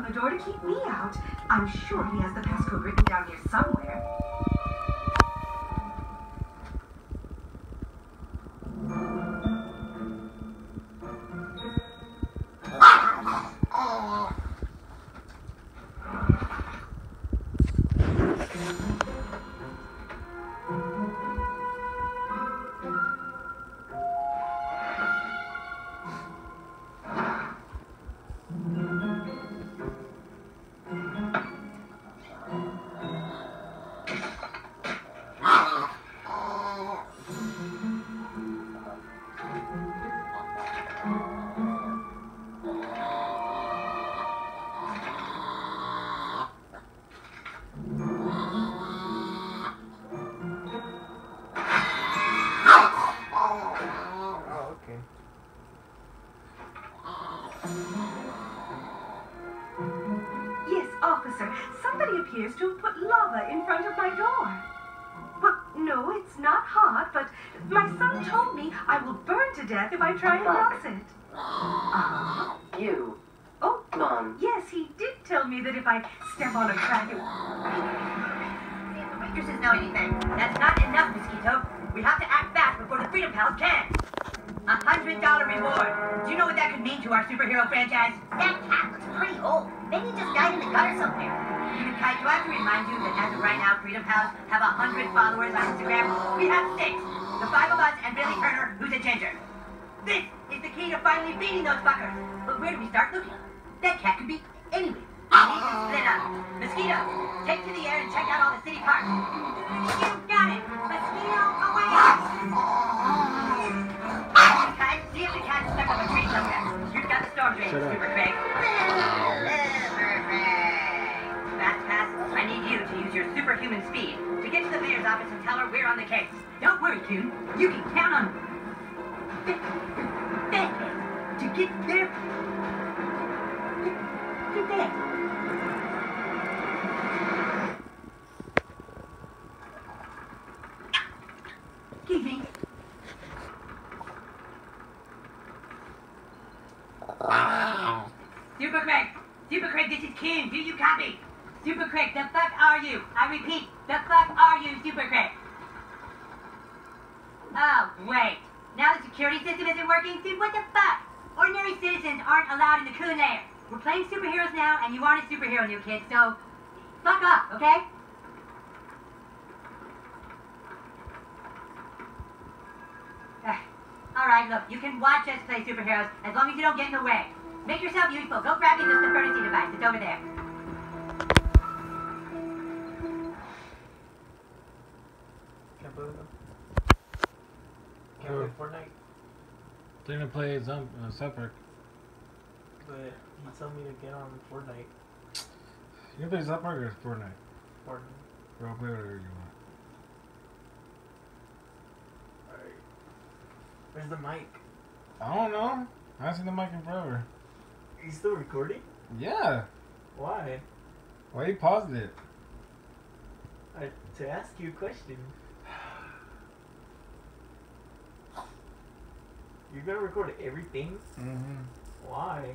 on the door to keep me out. I'm sure he has the passcode written down here somewhere. Yes, officer. Somebody appears to have put lava in front of my door. Well, no, it's not hot, but my son told me I will burn to death if I try and cross it. You. Oh, Mom. yes, he did tell me that if I step on a crack, it... See if the waitresses know anything. That's not enough, Mosquito. We have to act fast before the Freedom Pals can. $100 reward. Do you know what that could mean to our superhero franchise? That cat looks pretty old. Maybe he just died in the gutter somewhere. Even Kite, do I have to remind you that as of right now, Freedom Pals have 100 followers on Instagram? We have 6. The 5 of us and Billy Turner, who's a ginger. This is the key to finally beating those fuckers. But where do we start looking? That cat could be anywhere. We need to split up. Mosquito, take to the air and check out all the city parks. You got it. Mosquito, away. Kite, see if the cat's stuck up a tree somewhere. You've got the storm drain, Super Craig. Fast Pass, I need you to use your superhuman speed to get to the mayor's office and tell her we're on the case. Don't worry, Coon. You can count on to get there. Get there. Excuse me. Super Craig, this is Coon. Do you copy? Super Craig, the fuck are you? I repeat, the fuck are you, Super Craig? Oh, wait. Now the security system isn't working? Dude, what the fuck? Ordinary citizens aren't allowed in the Coon Lair. We're playing superheroes now, and you aren't a superhero, new kid, so fuck up, okay? Alright, look, you can watch us play superheroes as long as you don't get in the way. Make yourself useful. Go grab me this furnace device. It's over there. Can't play with them. Can't play Fortnite. They're gonna play South Park. But he told me to get on Fortnite. You can play South Park or Fortnite? Fortnite. Or I'll play whatever you want. Alright. Where's the mic? I don't know. I haven't seen the mic in forever. Are you still recording? Yeah. Why? Why you paused it? To ask you a question. You're gonna record everything? Mm-hmm. Why?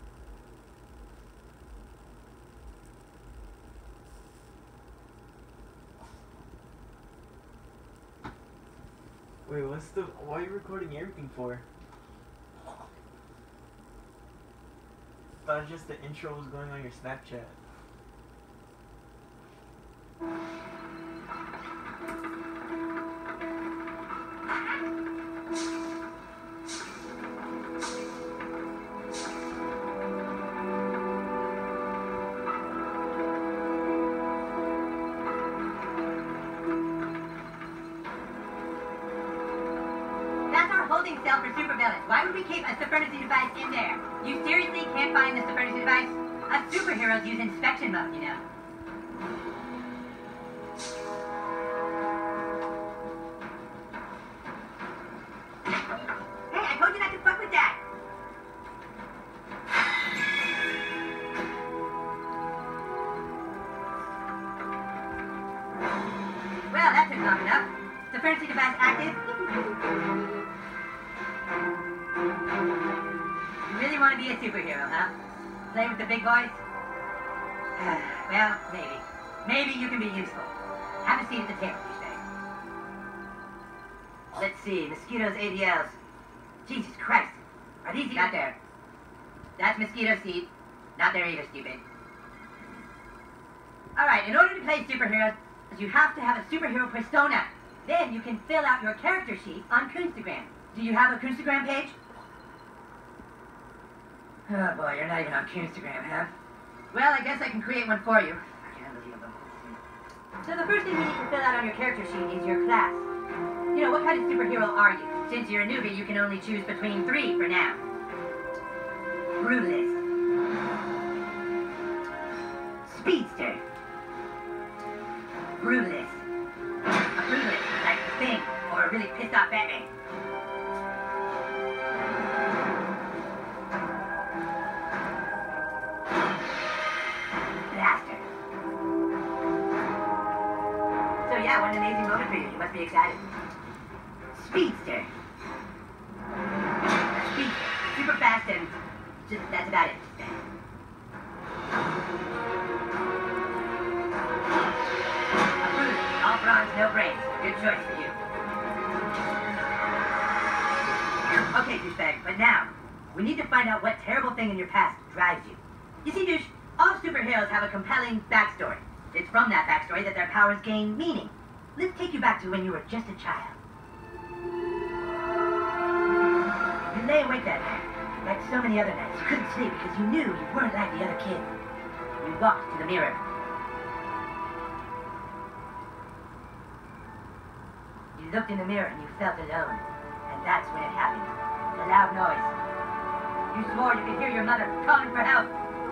Wait, why are you recording everything for? I thought just the intro was going on your Snapchat. That's our holding cell for supervillains. Why would we keep a supremacy device in there? You seriously can't find the supremacy device? Us superheroes use inspection mode, you know. Hey, I told you not to fuck with that! Well, that took long enough. Supremacy device active. You really want to be a superhero, huh? Play with the big boys? Well, maybe. Maybe you can be useful. Have a seat at the table, douchebag. Let's see, Mosquito's ADLs. Jesus Christ. Are these not there? That's Mosquito's seat. Not there either, stupid. Alright, in order to play superheroes, you have to have a superhero persona. Then you can fill out your character sheet on Coonstagram. Do you have a Coonstagram page? Oh boy, you're not even on Coonstagram, huh? Well, I guess I can create one for you. So the first thing you need to fill out on your character sheet is your class. You know, what kind of superhero are you? Since you're a newbie, you can only choose between 3 for now. Brutalist. Speedster. Brutalist. A brutalist, like the Thing, or a really pissed off Batman. Blaster. So yeah, what an amazing moment for you. You must be excited. Speedster. Speedster. Super fast and just, that's about it. Approved. All bronze, no brains. Good choice for you. Okay, douchebag, but now, we need to find out what terrible thing in your past drives you. You see, douche, all superheroes have a compelling backstory. It's from that backstory that their powers gain meaning. Let's take you back to when you were just a child. You lay awake that night. Like so many other nights, you couldn't sleep because you knew you weren't like the other kids. You walked to the mirror. You looked in the mirror and you felt alone. And that's when it happened. The loud noise. You swore you could hear your mother calling for help.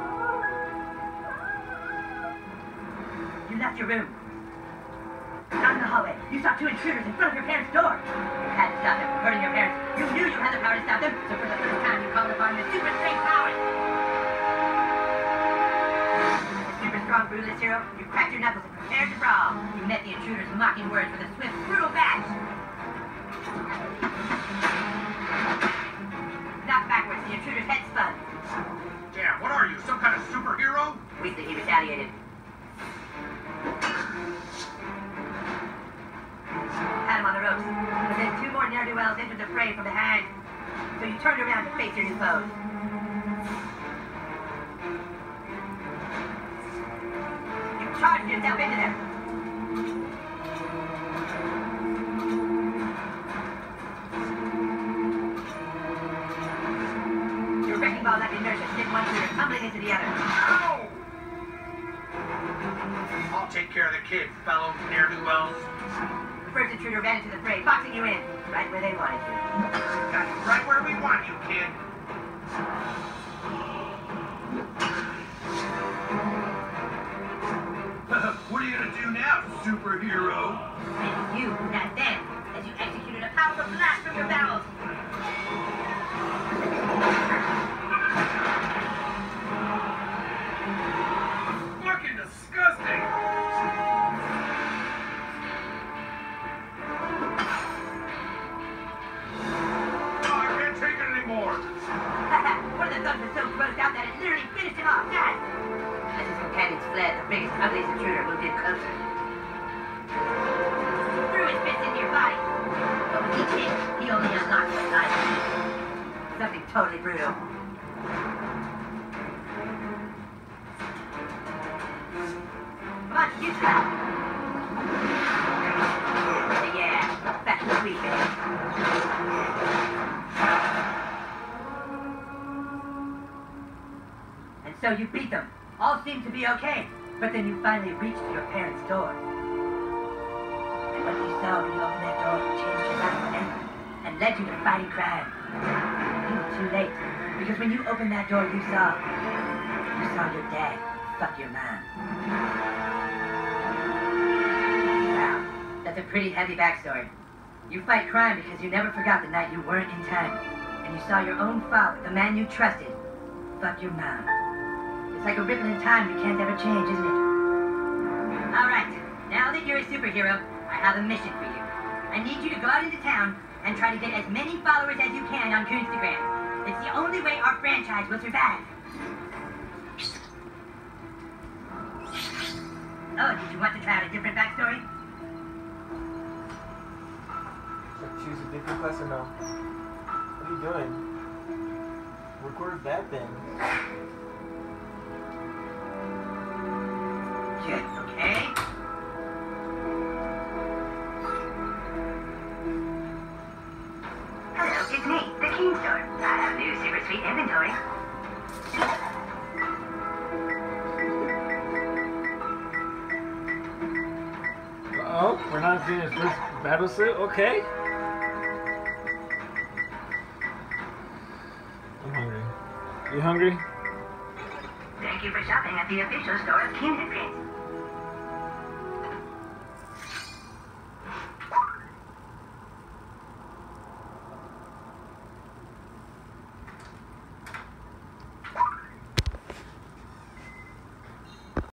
You left your room. Down in the hallway, you saw 2 intruders in front of your parents' door. You had to stop them from hurting your parents. You knew you had the power to stop them, so for the first time you called upon your super strength powers. A super strong brutalist hero, you cracked your knuckles and prepared to brawl. You met the intruders' mocking words with a swift, brutal bash. Knocked backwards, the intruder's head spun. Damn, what are you, some kind of superhero? Weakly, he retaliated. Had him on the ropes, but then 2 more ne'er-do-wells entered the fray from behind. So you turned around to face your new foes. You charged yourself into them. Your wrecking ball like inertia sent one shooter tumbling into the other. Ow! I'll take care of the kid, fellow ne'er-do-wells. The first intruder ran into the fray, boxing you in, right where they wanted you. Got you right where we want you, kid. What are you gonna do now, superhero? And you, not them, as you executed a powerful blast from your bowels. Fucking disgusting! Oh, I can't take it anymore! One of the thugs was so grossed out that it literally finished him off. God! As his companions fled, the biggest, ugliest intruder moved in closer. He threw his fist into your body. But with each hit, he only unlocked one life. Something totally brutal. Come on, you stop. Yeah, back to the sweet baby. And so you beat them. All seemed to be okay. But then you finally reached your parents' door. And what you saw when you opened that door changed your life forever and led you to fighting crime. You were too late. Because when you opened that door, you saw your dad fuck your mom. Wow, that's a pretty heavy backstory. You fight crime because you never forgot the night you weren't in time. And you saw your own father, the man you trusted, fuck your mom. It's like a ripple in time you can't ever change, isn't it? Alright, now that you're a superhero, I have a mission for you. I need you to go out into town and try to get as many followers as you can on Coonstagram. It's the only way our franchise will survive. did you want to try out a different backstory? Choose a different class or no? What are you doing? Record that then. Yeah, okay. Hello, it's me, the Keen Store. I have new super sweet inventory. Oh, we're not doing his first battle suit? Okay. I'm hungry. You hungry? Thank you for shopping at the official store of Keen and Prince.